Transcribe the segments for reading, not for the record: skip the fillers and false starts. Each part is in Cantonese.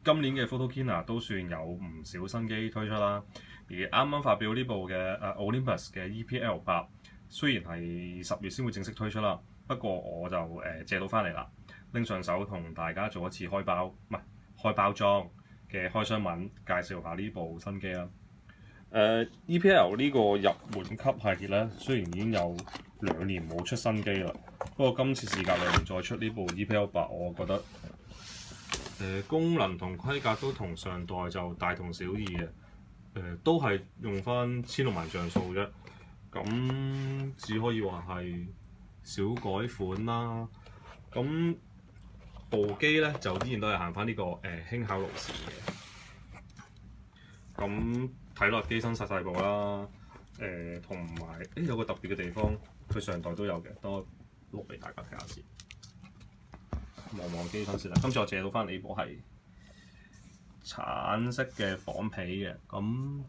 今年嘅 Photokina 都算有唔少新機推出啦。而啱啱發表呢部嘅Olympus 嘅 EPL8，雖然係10月先會正式推出啦，不過我就借到翻嚟啦，拎上手同大家做一次開包裝嘅開箱文，介紹下呢部新機啦。EPL 呢個入門級系列咧，雖然已經有2年冇出新機啦，不過今次事隔2年再出呢部 EPL8，我覺得功能同規格都同上代就大同小異嘅。都係用翻16萬像素啫，咁只可以話係小改款啦。咁部機咧就依然都係行翻呢個輕巧路線嘅。咁睇落機身細部啦，同埋有個特別嘅地方，佢上代都有嘅，等我錄俾大家睇下先。望望機身先啦，今次我借到翻嚟呢部係橙色嘅仿皮嘅，咁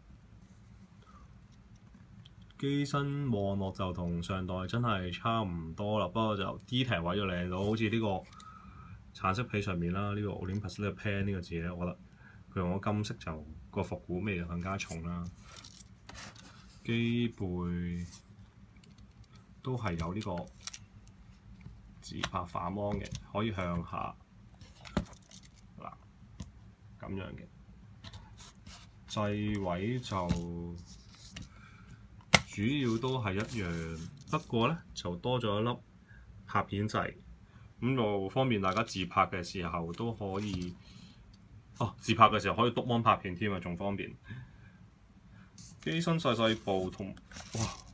機身望落就同上代真係差唔多啦，不過就 detail 位就靚到，好似呢個橙色皮上面啦，呢個 Olympus 呢個 Pen 呢個字咧，我覺得佢用咗金色就個復古味就更加重啦。機背都係有呢個自拍反光嘅，可以向下嗱咁樣嘅。掣位就主要都係一樣，不過咧就多咗一粒拍片掣，咁就方便大家自拍嘅時候都可以。自拍嘅時候可以篤芒拍片添啊，仲方便。機身細部同哇